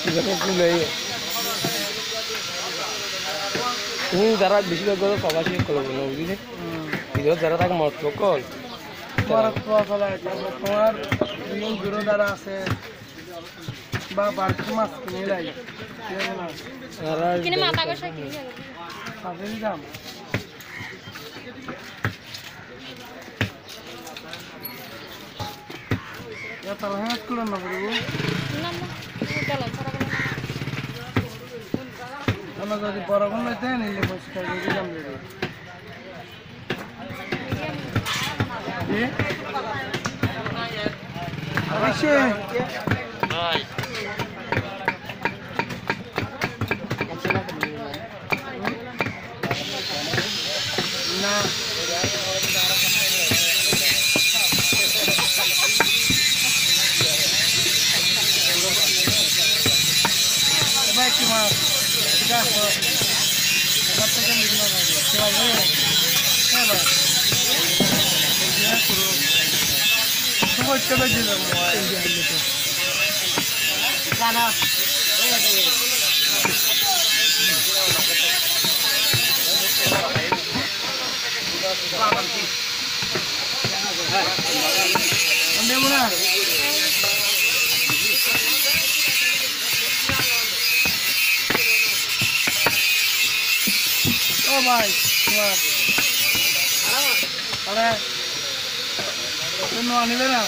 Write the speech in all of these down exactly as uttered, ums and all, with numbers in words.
তুমি যারা বেশিরভাগ প্রবাসী কল বুঝলি ভিডিও যারা তাকে মত কল তোমার দূর দ্বারা আছে বা বাড়তি মাছ কিনে লাই কিনে মাথা কষা কিনে সাবেন দাম ya tahu hanya kulon nak beri nama jalan cara kalau jadi barang itu ni lebih sekali jadi jam jadi eh apa sih nah baik cuma kita kata kan di mana aja cuma ini ya bang ini kurang semua coba juga mau ini gitu sana ambil mana oh भाई वाह अरे तुम आने देना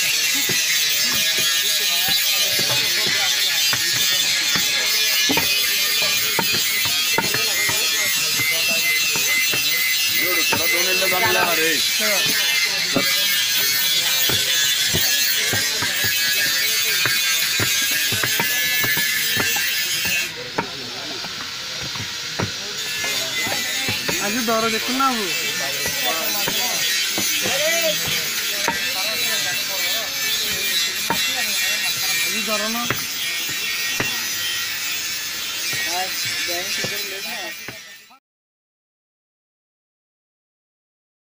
जोड़ थोड़ा दोनों लोग आने लगा रे आज दौरा देखो ना वो आज दौरा ना